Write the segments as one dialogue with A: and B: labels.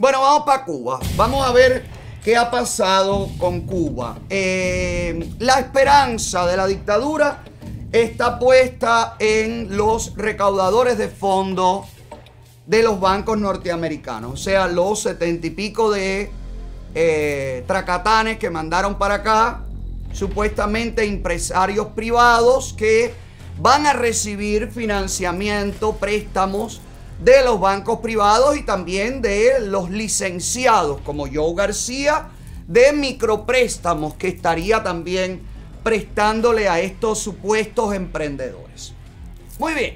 A: Bueno, vamos para Cuba. Vamos a ver qué ha pasado con Cuba. La esperanza de la dictadura está puesta en los recaudadores de fondos de los bancos norteamericanos. O sea, los 70 y pico de tracatanes que mandaron para acá, supuestamente empresarios privados que van a recibir financiamiento, préstamos de los bancos privados y también de los licenciados como Joe García de micropréstamos que estaría también prestándole a estos supuestos emprendedores. Muy bien,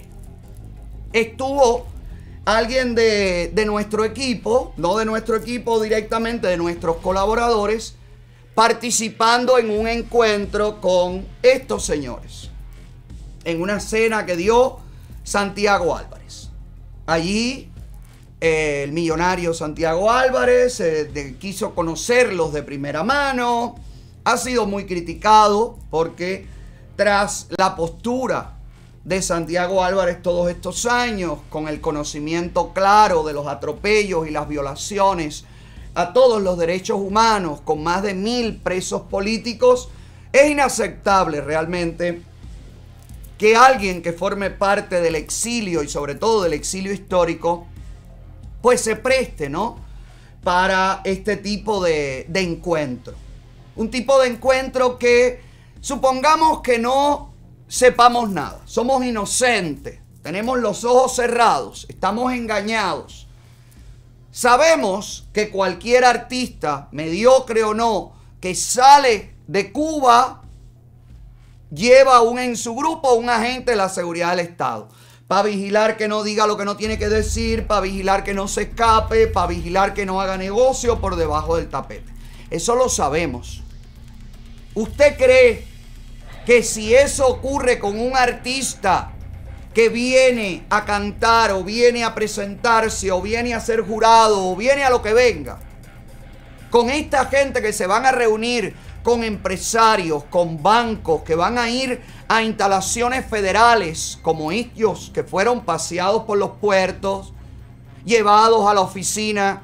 A: estuvo alguien de nuestro equipo, no de nuestro equipo directamente, de nuestros colaboradores, participando en un encuentro con estos señores, en una cena que dio Santiago Álvarez. Allí el millonario Santiago Álvarez quiso conocerlos de primera mano. Ha sido muy criticado porque tras la postura de Santiago Álvarez todos estos años, con el conocimiento claro de los atropellos y las violaciones a todos los derechos humanos, con más de 1000 presos políticos, es inaceptable realmente que alguien que forme parte del exilio y sobre todo del exilio histórico, pues se preste, ¿no?, para este tipo de encuentro. Un tipo de encuentro que supongamos que no sepamos nada, somos inocentes, tenemos los ojos cerrados, estamos engañados. Sabemos que cualquier artista, mediocre o no, que sale de Cuba, lleva en su grupo un agente de la seguridad del Estado para vigilar que no diga lo que no tiene que decir, para vigilar que no se escape, para vigilar que no haga negocio por debajo del tapete. Eso lo sabemos. ¿Usted cree que si eso ocurre con un artista que viene a cantar o viene a presentarse o viene a ser jurado o viene a lo que venga, con esta gente que se van a reunir con empresarios, con bancos, que van a ir a instalaciones federales como ellos que fueron paseados por los puertos, llevados a la oficina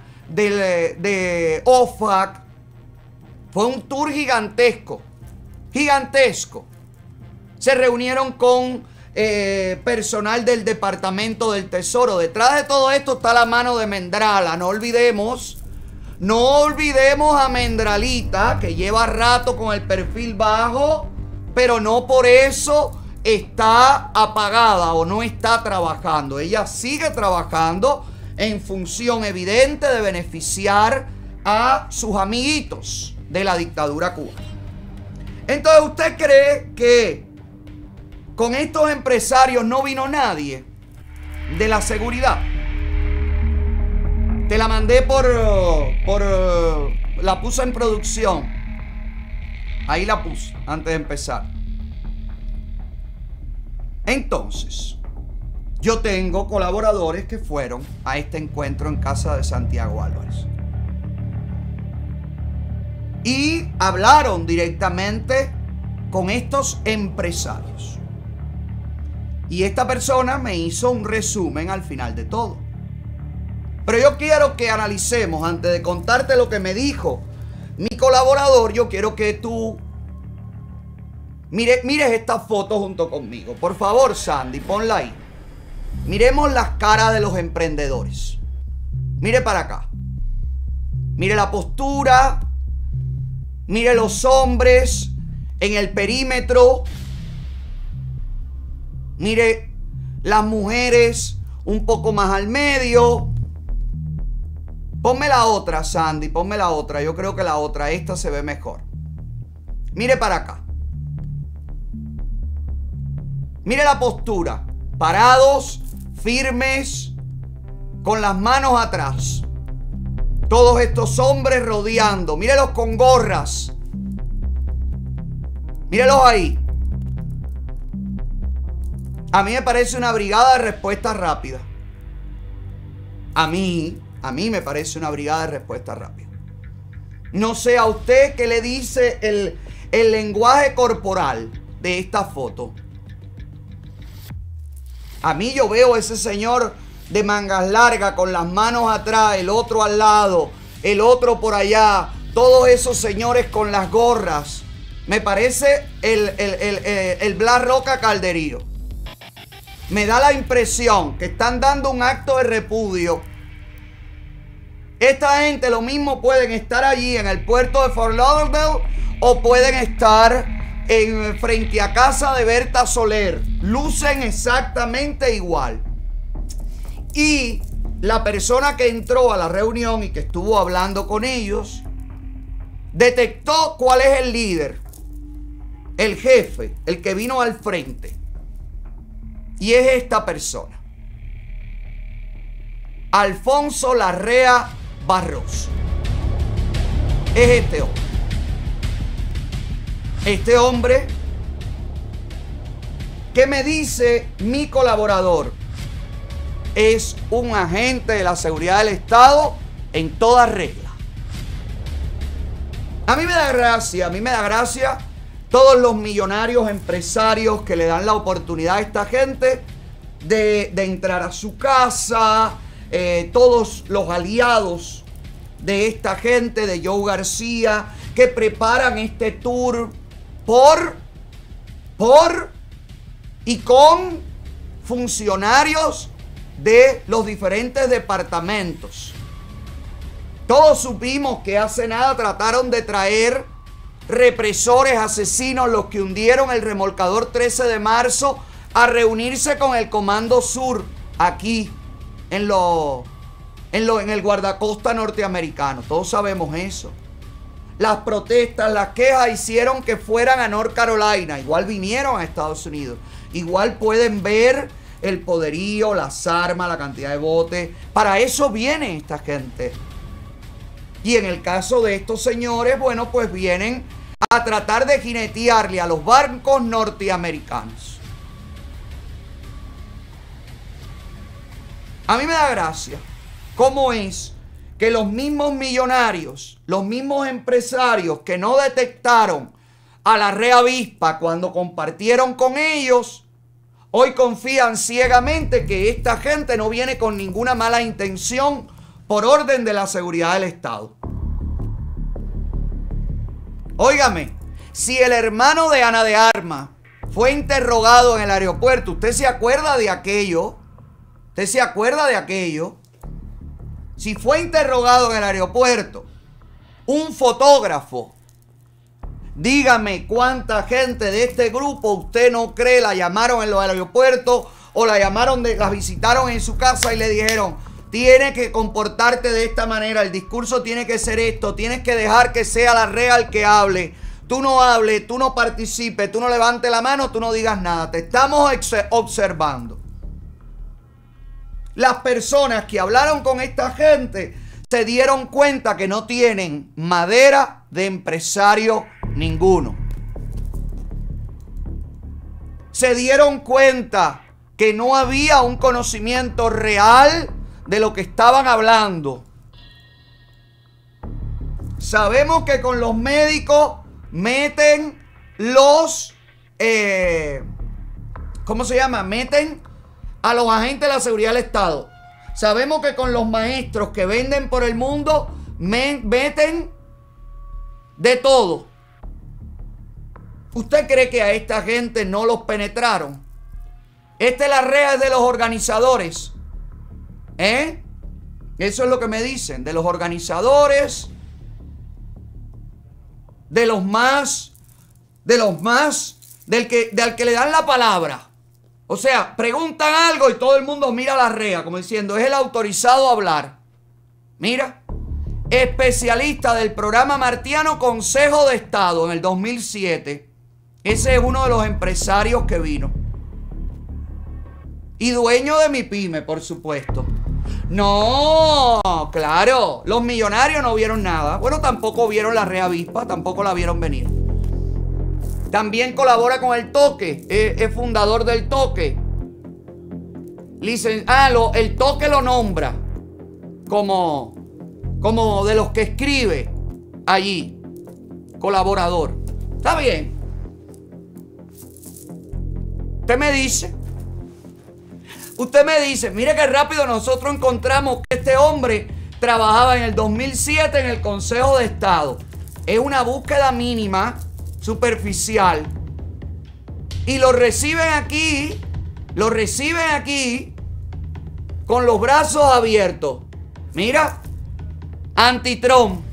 A: de OFAC? Fue un tour gigantesco, gigantesco. Se reunieron con personal del Departamento del Tesoro. Detrás de todo esto está la mano de Mendrala. No olvidemos a Mendralita, que lleva rato con el perfil bajo, pero no por eso está apagada o no está trabajando. Ella sigue trabajando en función evidente de beneficiar a sus amiguitos de la dictadura cubana. Entonces, ¿usted cree que con estos empresarios no vino nadie de la seguridad? Te la mandé la puse en producción. Ahí la puse antes de empezar. Entonces, yo tengo colaboradores que fueron a este encuentro en casa de Santiago Álvarez y hablaron directamente con estos empresarios. Y esta persona me hizo un resumen al final de todo. Pero yo quiero que analicemos, antes de contarte lo que me dijo mi colaborador, yo quiero que tú mires esta foto junto conmigo. Por favor, Sandy, ponla ahí. Miremos las caras de los emprendedores. Mire para acá. Mire la postura. Mire los hombres en el perímetro. Mire las mujeres un poco más al medio. Ponme la otra, Sandy, ponme la otra. Yo creo que la otra, esta se ve mejor. Mire para acá. Mire la postura. Parados, firmes, con las manos atrás. Todos estos hombres rodeando. Mírelos con gorras. Mírelos ahí. A mí me parece una brigada de respuesta rápida. A mí me parece una brigada de respuesta rápida. No sé a usted qué le dice el lenguaje corporal de esta foto. A mí yo veo a ese señor de mangas largas con las manos atrás, el otro al lado, el otro por allá, todos esos señores con las gorras. Me parece el Blas Roca Calderío. Me da la impresión que están dando un acto de repudio. Esta gente lo mismo pueden estar allí en el puerto de Fort Lauderdale o pueden estar frente a casa de Berta Soler. Lucen exactamente igual. Y la persona que entró a la reunión y que estuvo hablando con ellos detectó cuál es el líder, el jefe, el que vino al frente. Y es esta persona, Alfonso Larrea Barros. Es este hombre. Este hombre que me dice mi colaborador es un agente de la seguridad del Estado en toda regla. A mí me da gracia todos los millonarios empresarios que le dan la oportunidad a esta gente de entrar a su casa, todos los aliados de esta gente, de Joe García, que preparan este tour por y con funcionarios de los diferentes departamentos. Todos supimos que hace nada trataron de traer represores asesinos, los que hundieron el remolcador 13 de marzo, a reunirse con el Comando Sur aquí en el guardacosta norteamericano. Todos sabemos eso. Las protestas, las quejas hicieron que fueran a North Carolina. Igual vinieron a Estados Unidos. Igual pueden ver el poderío, las armas, la cantidad de botes. Para eso viene esta gente. Y en el caso de estos señores, bueno, pues vienen a tratar de jinetearle a los barcos norteamericanos. A mí me da gracia cómo es que los mismos millonarios, los mismos empresarios que no detectaron a la reavispa cuando compartieron con ellos, hoy confían ciegamente que esta gente no viene con ninguna mala intención por orden de la seguridad del Estado. Óigame, si el hermano de Ana de Armas fue interrogado en el aeropuerto, ¿usted se acuerda de aquello? ¿Usted se acuerda de aquello? Si fue interrogado en el aeropuerto un fotógrafo, dígame cuánta gente de este grupo usted no cree la llamaron en los aeropuertos o la llamaron, la visitaron en su casa y le dijeron: tienes que comportarte de esta manera, el discurso tiene que ser esto, tienes que dejar que sea la real que hable. Tú no hables, tú no participes, tú no levantes la mano, tú no digas nada. Te estamos observando. Las personas que hablaron con esta gente se dieron cuenta que no tienen madera de empresario ninguno. Se dieron cuenta que no había un conocimiento real de lo que estaban hablando. Sabemos que con los médicos meten los ¿cómo se llama? Meten a los agentes de la seguridad del Estado. Sabemos que con los maestros que venden por el mundo meten de todo. ¿Usted cree que a esta gente no los penetraron? Esta es la red de los organizadores. Eso es lo que me dicen, de los organizadores, del que le dan la palabra. O sea, preguntan algo y todo el mundo mira la rea, como diciendo, es el autorizado a hablar. Mira, especialista del programa Martiano Consejo de Estado en el 2007. Ese es uno de los empresarios que vino. Y dueño de mi pyme, por supuesto. No, claro, los millonarios no vieron nada. Bueno, tampoco vieron la reavispa, tampoco la vieron venir. También colabora con el Toque, es fundador del Toque. El Toque lo nombra como de los que escribe allí, colaborador. Está bien. Usted me dice, Usted me dice, mire qué rápido nosotros encontramos que este hombre trabajaba en el 2007 en el Consejo de Estado. Es una búsqueda mínima, superficial. Y lo reciben aquí con los brazos abiertos. Mira, anti-Trump.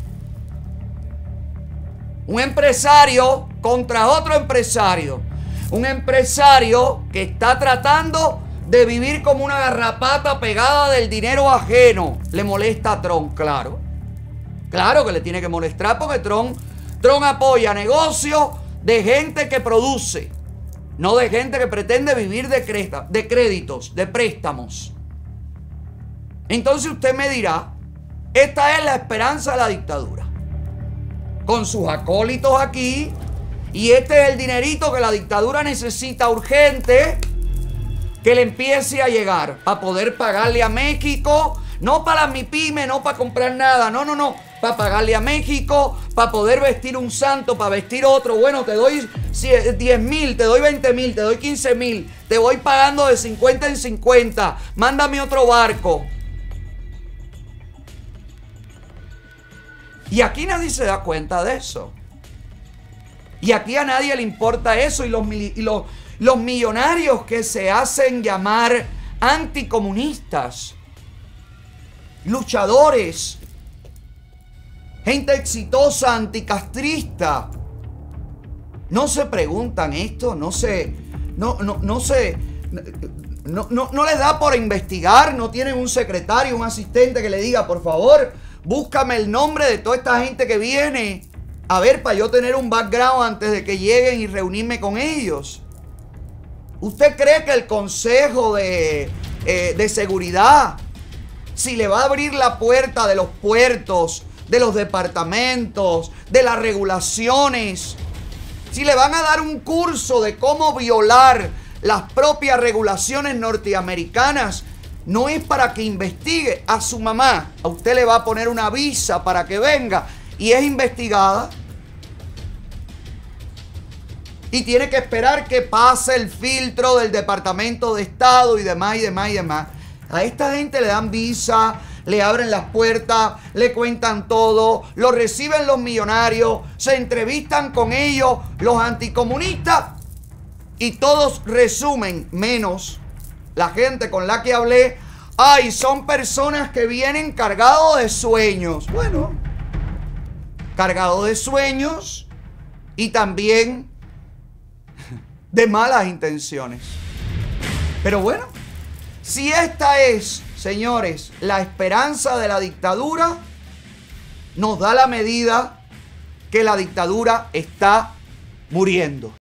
A: Un empresario contra otro empresario. Un empresario que está tratando de vivir como una garrapata pegada del dinero ajeno. Le molesta a Trump, claro. Claro que le tiene que molestar porque Trump apoya negocios de gente que produce. No de gente que pretende vivir de créditos, de préstamos. Entonces usted me dirá, esta es la esperanza de la dictadura. Con sus acólitos aquí. Y este es el dinerito que la dictadura necesita urgente que le empiece a llegar para poder pagarle a México. No para mi pyme, no para comprar nada. No. Para pagarle a México, para poder vestir un santo, para vestir otro. Bueno, te doy 10,000, te doy 20,000, te doy 15,000. Te voy pagando de 50 en 50. Mándame otro barco. Y aquí nadie se da cuenta de eso. Y aquí a nadie le importa eso. Y los millonarios que se hacen llamar anticomunistas, luchadores, gente exitosa, anticastrista, no se preguntan esto, no les da por investigar, no tienen un secretario, un asistente que le diga, por favor, búscame el nombre de toda esta gente que viene, a ver, para yo tener un background antes de que lleguen y reunirme con ellos. ¿Usted cree que el Consejo de Seguridad, si le va a abrir la puerta de los puertos, de los departamentos, de las regulaciones, si le van a dar un curso de cómo violar las propias regulaciones norteamericanas, no es para que investigue a su mamá? A usted le va a poner una visa para que venga y es investigada. Y tiene que esperar que pase el filtro del Departamento de Estado y demás. A esta gente le dan visa, le abren las puertas, le cuentan todo, lo reciben los millonarios, se entrevistan con ellos, los anticomunistas, y todos resumen, menos la gente con la que hablé, ay, son personas que vienen cargados de sueños. Bueno, cargados de sueños y también de malas intenciones. Pero bueno, si esta es, señores, la esperanza de la dictadura, nos da la medida que la dictadura está muriendo.